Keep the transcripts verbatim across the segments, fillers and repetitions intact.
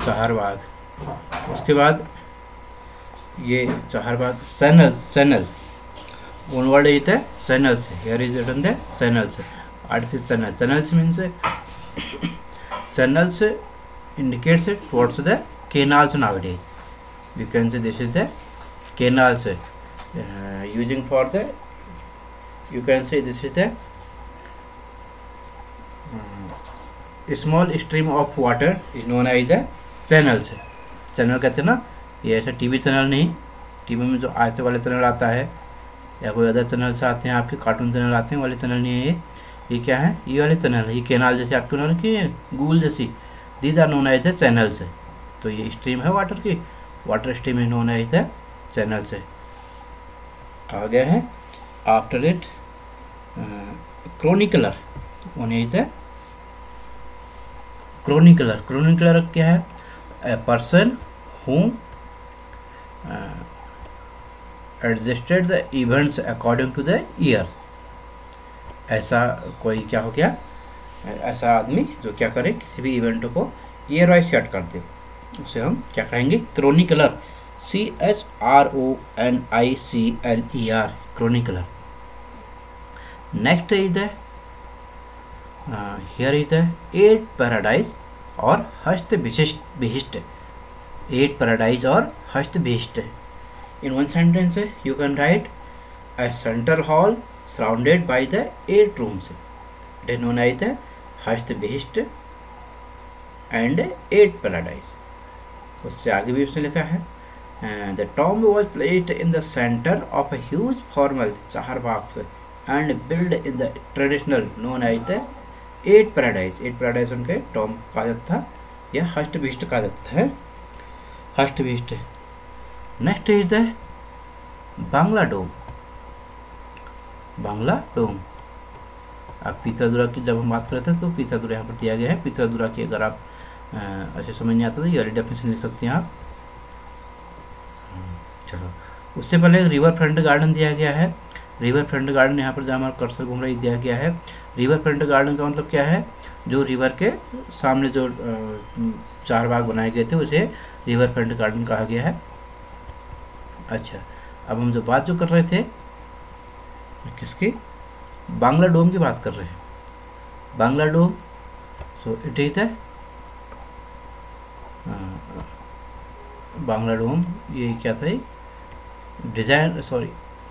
चारबाग, उसके बाद ये charbagh channel channel one word is the channels. Here is written the channels. Artificial channel. Channels means channels indicates towards the canals nowadays. You can say this is the canals uh, using for the. You can say this is the uh, small stream of water is known as the channels. Channel कहते हैं ना, ये ऐसा TV channel नहीं, TV में जो आते वाले चैनल आता है या कोई अदर चैनल से आते हैं, आपके कार्टून चैनल आते हैं वाले चैनल नहीं है ये ये क्या है, ये वाले चैनल है। ये कैनाल जैसे आपके उन्होंने की गूगल जैसी, these are known as the channels है। तो ये स्ट्रीम है वाटर की, वाटर स्ट्रीम है नोन एज द चैनल्स है। आ गया है after it chronicler, one is the chronicler. Chronicler क्या है, a person who adjusted the events according to the year. ऐसा कोई क्या हो गया, ऐसा आदमी जो क्या करे, किसी भी इवेंट को ईयर वाइज सेट कर दे, उसे हम क्या कहेंगे, chronicler. C H R O N I C L E R, chronicler. Next is the here is the eight paradise और हस्त विशिष्ट विशिष्ट। एट पैराडाइज और हस्त विशिष्ट। In one sentence you can write a central hall surrounded by the eight rooms. It is known as the हस्तविशिष्ट and eight paradise. उससे आगे भी उसने लिखा है the tomb was placed in the center of a huge formal Charbagh and built in the traditional known as the eight paradise. eight paradise उनके tomb कहा जाता था या हस्तविशिष्ट कहा जाता है, हस्तविशिष्ट। Next is the Bangla dome. Bangla dome, अब पीतरदुरा की जब हम बात करते हैं तो पीतरदुरा यहाँ पर दिया गया है। पीतरदुरा की अगर आप ऐसे समझ नहीं आता तो ये वाली डेफिनेशन लिख सकते हैं आप। चलो, उससे पहले रिवर फ्रंट गार्डन दिया गया है। रिवर फ्रंट गार्डन यहाँ पर जहाँ हमारा कर्सर घूम रहा है दिया गया है। रिवर फ्रंट गार्डन का मतलब क्या है, जो रिवर के सामने जो चार बाग बनाए गए थे उसे रिवर फ्रंट गार्डन कहा गया है। अच्छा, अब हम जो बात जो कर रहे थे किसकी, बांग्ला डोम की बात कर रहे हैं। Bangla dome, so it is the Bangla dome, ये क्या था, डिजाइन सॉरी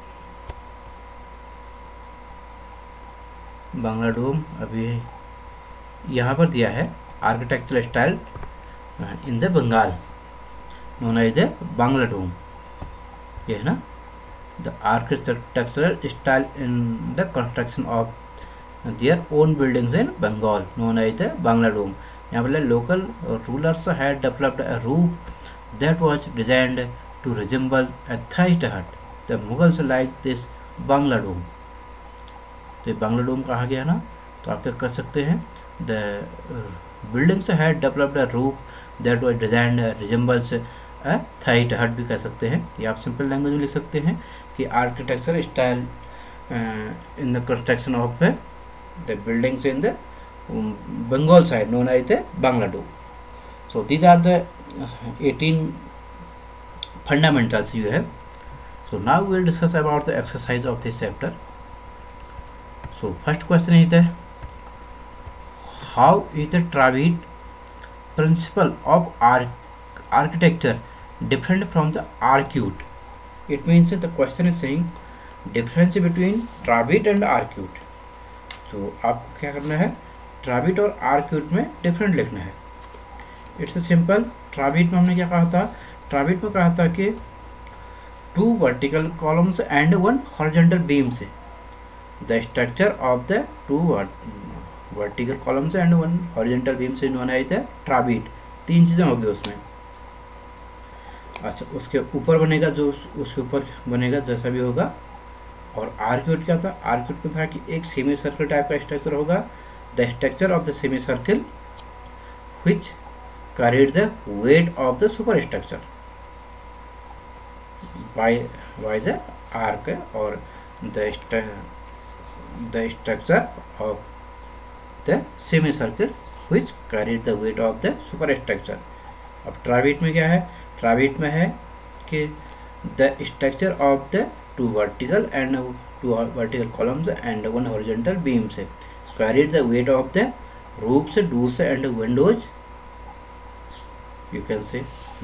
बांग्ला डोम अभी यहाँ पर दिया है। Architectural style in the Bengal known as the Bangla dome, ये है ना, the architectural style in the construction of their own buildings in Bengal known as the Bangla dome. यहाँ पर local rulers had developed a roof that was designed to resemble a thatched hut. The Mughals like this Bangla dome. तो ये बांग्ला डोम कहा गया ना, तो आप क्या कर सकते हैं, the buildings had developed a roof that was designed resembles थाइट हट भी कह सकते हैं। या आप सिंपल लैंग्वेज में लिख सकते हैं कि architecture style in the construction of the buildings in the Bengal side known as the Bangla dome. So these are the eighteen fundamentals you have. So now we will discuss about the exercise of this chapter. So first question is the how is the trabeate principle of arch architecture different from the arcuate. It means that the question is saying difference between Trabit and arcuate. So आपको क्या करना है, Trabit और arcuate में different लिखना है। It's a simple। Trabit में हमने क्या कहा था, Trabit में कहा था कि two vertical columns and one horizontal beams। The structure of the two vertical columns and one horizontal beams is known as the Trabit। तीन चीज़ें होगी उसमें। अच्छा, उसके ऊपर बनेगा जो उसके ऊपर बनेगा जैसा भी होगा। और आर्क्यूट क्या था, आर्क्यूट में था कि एक सेमी सर्कल टाइप का स्ट्रक्चर होगा, the structure of the semi circle which carried the weight of the super structure by by the arch, और the the structure of the semi circle which carried the weight of the super structure. अब trabeate में क्या है, trabeate में है कि the structure of the two vertical and two vertical columns and one horizontal beams carried the weight of the roofs doors and windows you can say.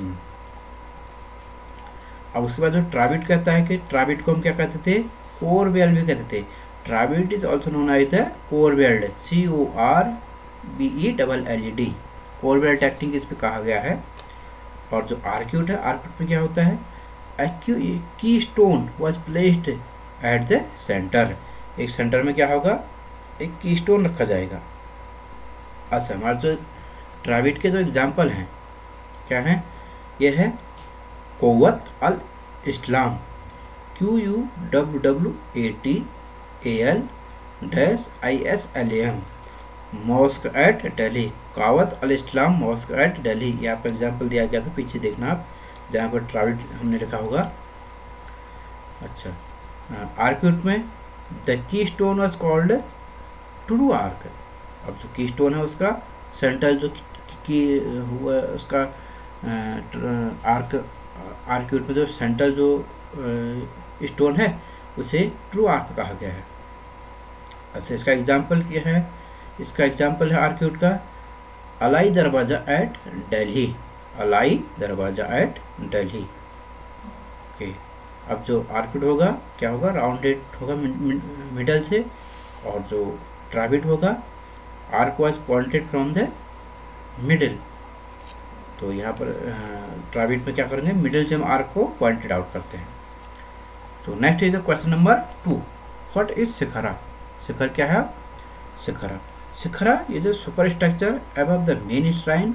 अब उसके बाद जो ट्राविट कहता है कि ट्राविट को हम क्या कहते थे, कोर वेल्ड भी कहते थे। Trabeate is also known as the corbelled, C O R B E double L E D, corbelled technique इस पे कहा गया है। और जो आर्क्यूट है, आर्क्यूट में क्या होता है, key stone was placed at the centre, एक सेंटर में क्या होगा, एक की स्टोन रखा जाएगा। अच्छा, हमारे जो ट्राविट के जो एग्जाम्पल हैं क्या हैं, ये है Quwwat al Islam, Q U W W A T A L dash I S L M, mosque at Delhi, Quwwat al Islam mosque at Delhi. यहाँ पर एग्जाम्पल दिया गया था, पीछे देखना आप, जहाँ पर ट्राविट हमने लिखा होगा। अच्छा, आर्क्यूट में the key stone was called true arch. अब जो की स्टोन है उसका सेंटर जो की हुआ उसका आर्क, आर्क्यूट में जो सेंटर जो स्टोन है उसे ट्रू आर्क कहा गया है। अच्छा, इसका एग्जाम्पल क्या है, इसका एग्जाम्पल है आर्क्यूट का अलाई दरवाज़ा एट दिल्ली, अलाई दरवाज़ा एट दिल्ली। ओके, अब जो आर्क्यूट होगा क्या होगा, राउंडेड होगा मिडल से, और जो ट्राविट होगा arch was pointed from the middle. तो यहाँ पर ट्राविट में क्या करेंगे, मिडिल से हम आर्क को पॉइंटेड आउट करते हैं। तो next is the question number two, what is shikhara. Shikhar क्या है, shikhara shikhara is a super structure above the main shrine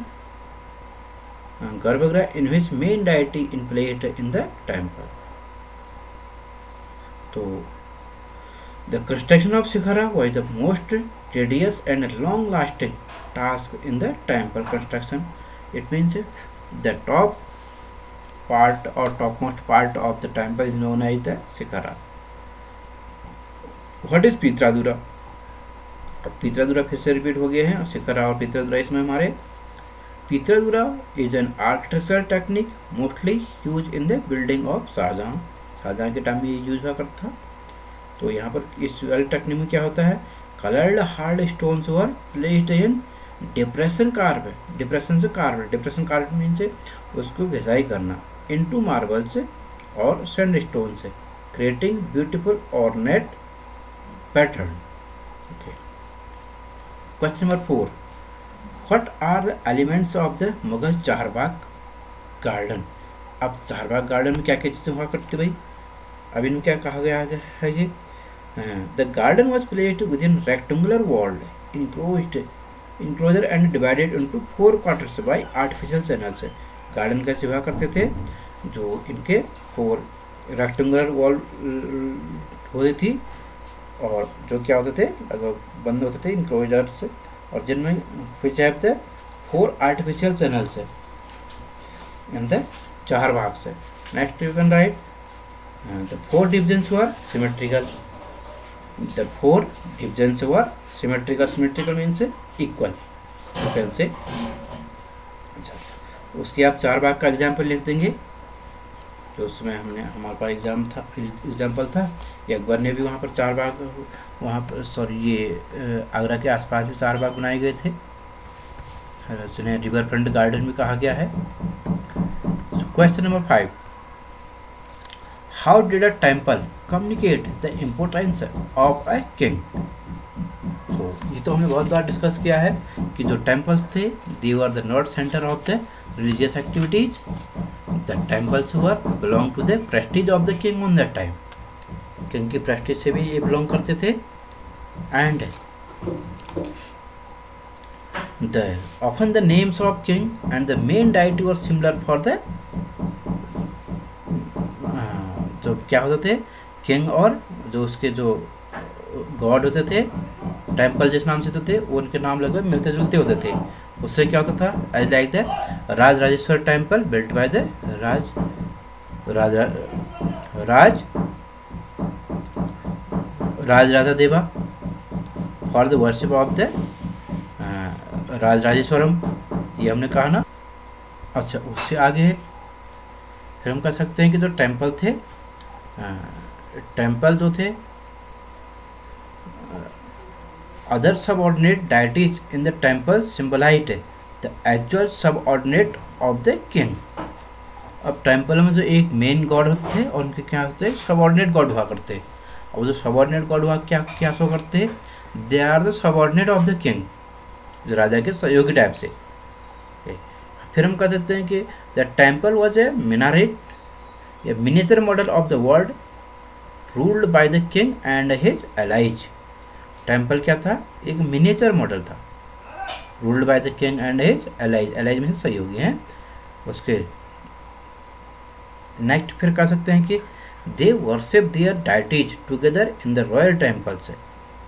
garbhagriha in which main deity in plate in the temple. तो the construction of shikhara was the most tedious and long-lasting task in the temple construction. It means the top part or topmost part of the temple is known as the shikhara. What is pietra dura? अब pietra dura फिर से repeat हो गए हैं, शिखरा और पित्रादुरा इसमें हमारे। पित्रादुरा is an architectural technique mostly used in the building of Shahjahan, Shahjahan के टाइम में ये यूज हुआ करता था। तो यहाँ पर इस वाली टेक्निक में क्या होता है, coloured hard stones were placed in depression carve, depression से कार्व, डिप्रेशन कार्व मीन से उसको घिसाई करना, इनटू मार्बल से और सैंड स्टोन से, creating beautiful ornate pattern. Okay, question number four, what are the elements of the Mughal charbagh garden. अब charbagh garden में क्या क्या चीज़ें हुआ करती भाई, अब इनमें क्या कहा गया है, ये the garden was placed within rectangular walled enclosed enclosure and divided into four quarters by artificial channels. Garden कैसे हुआ करते थे, जो इनके फोर रेक्टेंगुलर वॉल होती थी, और जो क्या होते थे, अगर बंद होते थे इनक्लोजर से, और जिनमें which have the four artificial channels in the चार भाग से। Next you can write the four divisions were symmetrical, the four divisions were symmetrical, symmetrical means equal, you can say। अच्छा, उसके आप चार भाग का एग्जाम्पल लिख देंगे, जो उसमें हमने हमारे पास एग्जाम था एग्जाम्पल था, ये अकबर ने भी वहाँ पर चार भाग, वहाँ पर सॉरी ये आगरा के आसपास भी चार भाग बनाए गए थे, जिन्हें रिवर फ्रंट गार्डन भी कहा गया है। Question number five, How did a temple communicate the importance of a king? So ये तो हमने बहुत बार डिस्कस किया है कि जो टेम्पल्स थे, they were the not center of the religious activities. The temples were belong to the prestige of the king on that time. King की प्रेस्टीज से भी ये बिलोंग करते थे, and the often the names of king and the main deity were similar for the जो क्या होते थे, किंग और जो उसके जो गॉड होते थे, टेम्पल जिस नाम से होते थे उनके नाम लगभग मिलते जुलते होते थे। उससे क्या होता था, as like the Raj Rajeshwar temple built by the Raj Raj Raj Raj Radha Deva for the worship of the Raj Rajeshwaram, ये हमने कहा ना। अच्छा, उससे आगे फिर हम कह सकते हैं कि जो टेम्पल थे, टेम्पल जो थे, other subordinate deities in the temple symbolise the actual subordinate of the king. अब टेम्पल में जो एक मेन गॉड होते थे और उनके क्या होते हैं, सबऑर्डिनेट गॉड हुआ करते। और जो सबऑर्डिनेट गॉड हुआ क्या क्या शो करते, they are the subordinate of the king, जो राजा के सहयोगी टाइप से। फिर हम कह सकते हैं कि the temple was a minaret, a miniature model of the world ruled by the king and his allies. Temple क्या था, एक मिनिएचर मॉडल था, ruled by the king and his allies, allies में सहयोगी हैं उसके। नेक्स्ट फिर कह सकते हैं कि they worship their deities together in the royal temple से।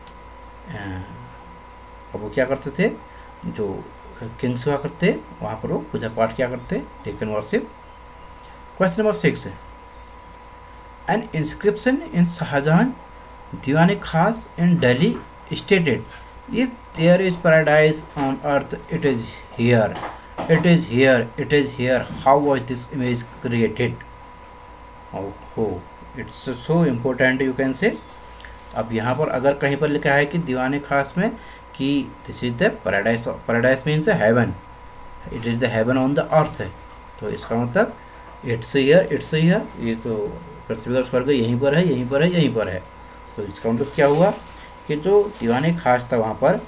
अब वो क्या करते थे, जो किंग्स हुआ करते वहाँ पर वो पूजा पाठ क्या करते, they can worship. Question number six, an inscription in Shah Jahan Diwan Khas in Delhi stated, if there is paradise on earth, it is here, it is here, it is here. How was this image created? Oh, it's so important, you can say. अब यहाँ पर अगर कहीं पर लिखा है कि दीवाने खास में कि this is the paradise, paradise means heaven, it is the heaven on the earth है, तो इसका मतलब इट्स हियर, इट्स हियर, ये तो पृथ्वी का स्वर्ग यहीं पर है, यहीं पर है, यहीं पर है। तो इसका मतलब क्या हुआ कि जो दीवाने खास था वहाँ पर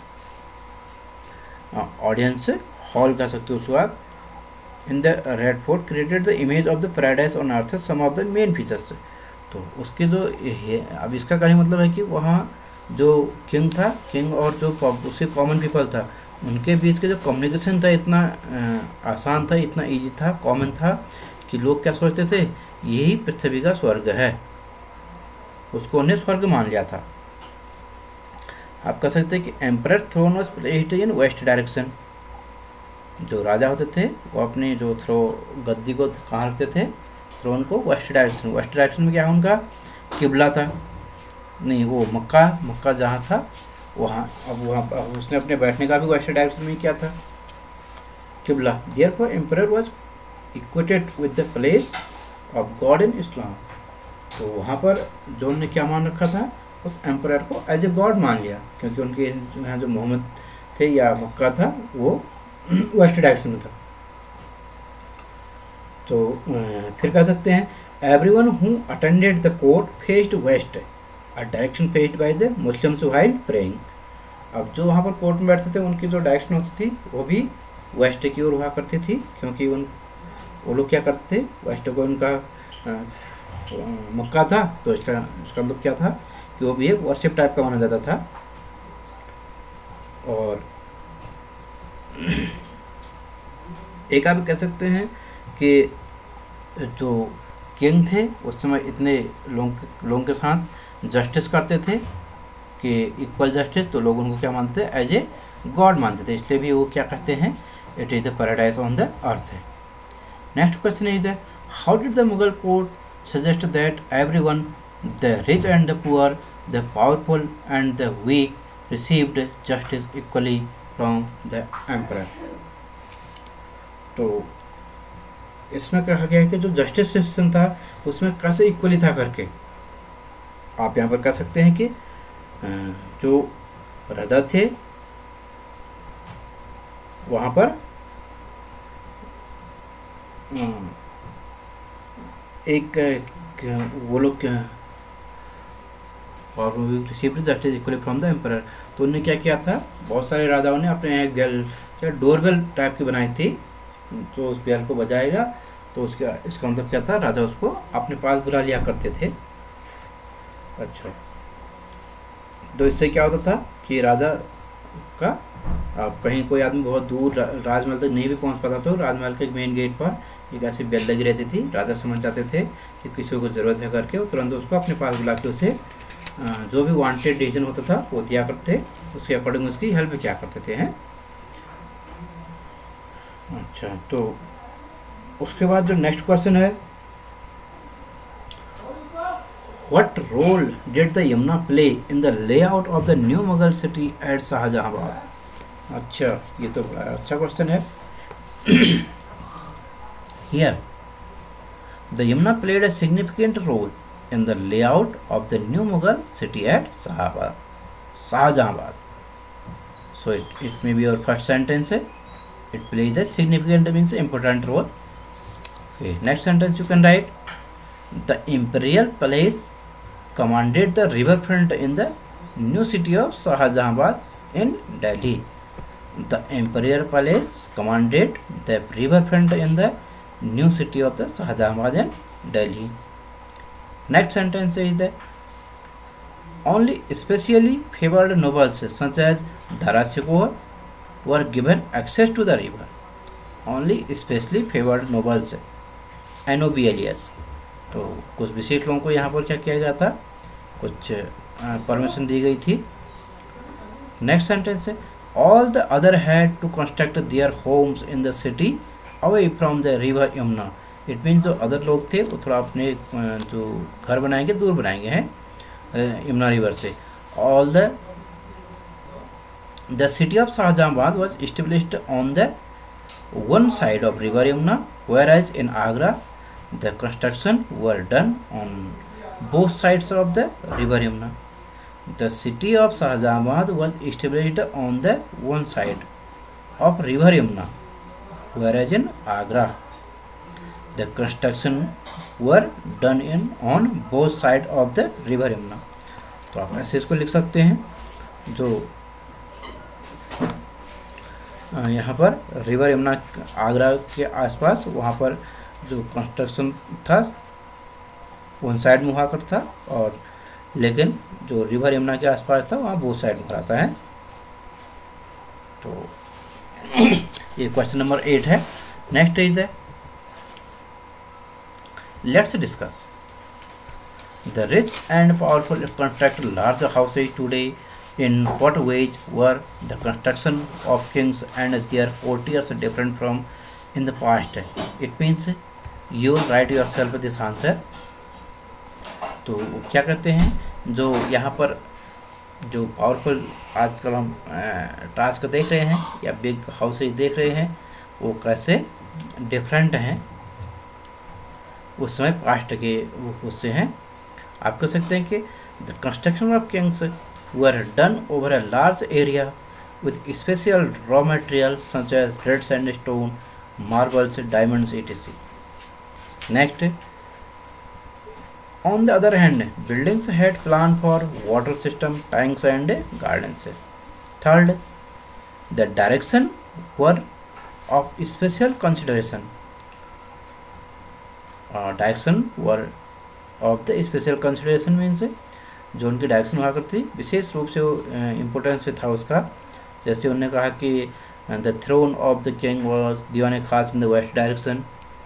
ऑडियंस हॉल कह सकते हो उसको आप, in the Red Fort created the image of the paradise on earth some of the main features. तो उसके जो अब इसका कहने मतलब है कि वहाँ जो किंग था, किंग और जो उसके कॉमन पीपल था, उनके बीच के जो कम्युनिकेशन था इतना आसान था, इतना ईजी था, कॉमन था कि लोग क्या सोचते थे, यही पृथ्वी का स्वर्ग है, उसको उन्हें स्वर्ग मान लिया था। आप कह सकते हैं कि emperor throne was placed in west direction. जो राजा होते थे वो अपने जो थ्रो गद्दी को कहाँ रखते थे, थ्रोन को वेस्ट डायरेक्शन। वेस्ट डायरेक्शन में क्या है उनका किबला था, नहीं वो मक्का, मक्का जहाँ था वहाँ, अब वहाँ अब उसने अपने बैठने का भी वेस्ट डायरेक्शन में किया था किबला। Therefore emperor was equated with the place of God in Islam. तो वहाँ पर जो उन्होंने क्या मान रखा था, उस एम्परर को एज ए गॉड मान लिया, क्योंकि उनके यहाँ जो मोहम्मद थे या मक्का था वो वेस्ट डायरेक्शन में था। तो फिर कह सकते हैं everyone who attended the court faced west, a direction faced by the Muslims while praying. अब जो वहाँ पर कोर्ट में बैठते थे उनकी जो डायरेक्शन होती थी वो भी वेस्ट की ओर हुआ करती थी, क्योंकि उन वो लोग क्या करते थे, वेस्ट को उनका मक्का था, तो इसका इसका मतलब क्या था कि वो भी एक वर्शिप टाइप का माना जाता था। और एक आप कह सकते हैं कि जो किंग थे उस समय इतने लोग लोगों के साथ जस्टिस करते थे कि इक्वल जस्टिस, तो लोग उनको क्या मानते थे, एज ए गॉड मानते थे, इसलिए भी वो क्या कहते हैं, it is the paradise on the earth है। Next question is the how did the Mughal court suggest that everyone, the rich and the poor, the powerful and the weak received justice equally from the emperor. तो इसमें कहा गया है कि जो justice system था उसमें कैसे इक्वली था करके। आप यहाँ पर कह सकते हैं कि जो राजा थे वहाँ पर एक वो लोग और received justice equally from the emperor. तो उन्होंने क्या किया था, बहुत सारे राजाओं ने अपने एक बेल क्या डोरबेल टाइप की बनाई थी, जो उस बेल को बजाएगा तो उसका इसका मतलब क्या था, राजा उसको अपने पास बुला लिया करते थे। अच्छा, तो इससे क्या होता था कि राजा का अब कहीं कोई आदमी बहुत दूर राजमहल तक नहीं भी पहुंच पाता, तो राजमहल के मेन गेट पर एक ऐसी बेल लगी रहती थी। राजा समझ जाते थे कि किसी को ज़रूरत है करके, वो तुरंत उसको अपने पास बुला के उसे जो भी वांटेड डिसीजन होता था वो दिया करते, उसके अकॉर्डिंग उसकी हेल्प किया करते थे हैं। अच्छा, तो उसके बाद जो नेक्स्ट क्वेश्चन है, what role did the Yamuna play in the layout of the new Mughal city at Shahjahanabad. अच्छा, ये तो बड़ा अच्छा क्वेश्चन है। Here, the Yamuna played a significant role in the layout of the new Mughal city at Shahabad, Shahjahanabad. So it, it may be your first sentence. It plays a significant means important role. Okay, next sentence you can write. The imperial palace commanded the riverfront in the new city of Shahjahanabad in Delhi. The imperial palace commanded the riverfront in the new city of the Shahjahanabad in Delhi. Next sentence is that only especially favored nobles such as Dara Shikoh were given access to the river. Only especially favored nobles, N O B L S. तो कुछ विशेष लोगों को यहाँ पर क्या किया गया था, कुछ परमिशन दी गई थी. नेक्स्ट सेंटेंस है all the other had to construct their homes in the city away from the river Yamuna. It means जो अदर लोग थे वो थोड़ा अपने जो घर बनाएंगे दूर बनाएंगे हैं यमुना रिवर से. All the the city of Shahjahanabad was established on the one side of river Yamuna, whereas in Agra the construction were done on both sides of the river Yamuna. The city of Shahjahanabad was established on the one side of river Yamuna, whereas in Agra the construction were done in on both sides of the river Yamuna. तो आप ऐसे इसको लिख सकते हैं. जो यहाँ पर रिवर यमुना आगरा के आसपास वहाँ पर जो कंस्ट्रक्शन था वन साइड में हुआ करता था, और लेकिन जो रिवर यमुना के आसपास था वहाँ बोथ साइड में कराता है. तो ये क्वेश्चन नंबर एट है. Next is the let's discuss the rich and powerful construct large houses today. In what ways were the construction of kings and their courtiers different from in the past? It means you write yourself this answer. तो क्या कहते हैं, जो यहाँ पर जो powerful आजकल हम टास्क देख रहे हैं या बिग हाउसेज देख रहे हैं वो कैसे डिफरेंट हैं उस समय पास्ट के उससे हैं. आप कह सकते हैं कि the construction of kings were done over a large area with special raw materials such as red sandstone, marbles, diamonds, et cetera. Next, on the other hand, buildings had plan for water system, tanks and gardens. Third, the direction were of special consideration. Uh, direction were of the special consideration means जो उनकी direction हुआ करती विशेष रूप से importance से था उसका. जैसे उन्होंने कहा कि the throne of the king was Diwan Khas in the west direction.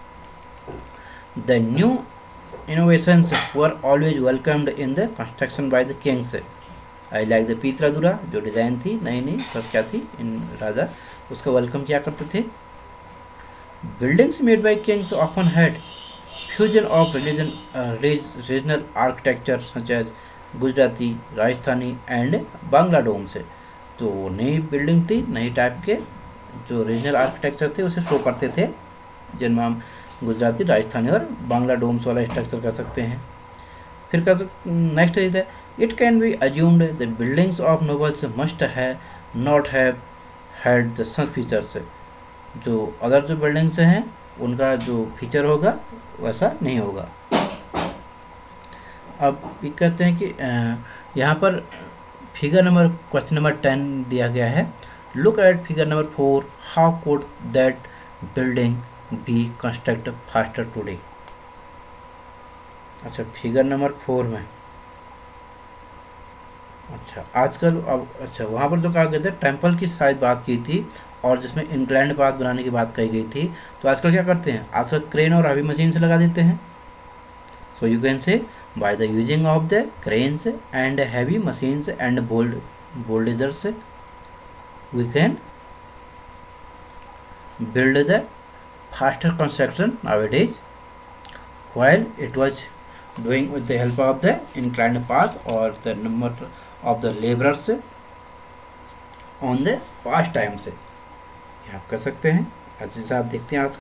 The new innovations were always welcomed in the construction by the kings. I like the pietra dura जो डिज़ाइन थी नई नई सब क्या थी इन राजा उसका वेलकम किया करते थे. Buildings made by kings often had fusion of religion regional architecture such as Gujarati, Rajasthani and Bangla dome से. तो नई बिल्डिंग थी, नई टाइप के जो रीजनल आर्किटेक्चर थे उसे शो करते थे, जिनमें हम गुजराती, राजस्थानी और बांग्ला डोम्स वाला स्ट्रक्चर कर सकते हैं. फिर कर सकते next is the it can be assumed the buildings of nobles must have not have had the such features. जो अदर जो बिल्डिंग्स हैं उनका जो फीचर होगा वैसा नहीं होगा. अब ये कहते हैं कि यहाँ पर figure number question number ten दिया गया है. Look at figure number four. How could that building be construct faster today. अच्छा फिगर नंबर फोर में अच्छा आजकल अब अच्छा वहाँ पर जो कहा गया था टेम्पल की शायद बात की थी और जिसमें इंक्लाइंड पाथ बनाने की बात कही गई थी. तो आजकल क्या करते हैं, आजकल क्रेन और हैवी मशीन से लगा देते हैं. So you can say by the using of the cranes and heavy machines and bold bulldozers we can build the faster construction nowadays, while it was doing with the help of the inclined path or the number of the laborers on the past time से. ये आप कर सकते हैं. अच्छे से आप देखते हैं आज